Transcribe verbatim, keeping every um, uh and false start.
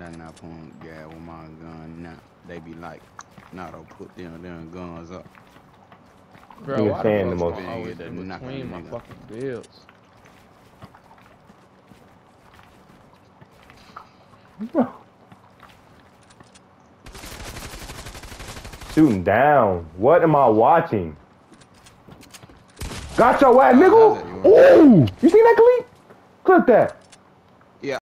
better not put gas with my gun now. They be like, nah, don't put them damn guns up. Bro, why the saying fuck the am most I always in between my fucking builds? Shooting down. What am I watching? Got your ass, nigga! Ooh! You seen that, Khalid? Clip that.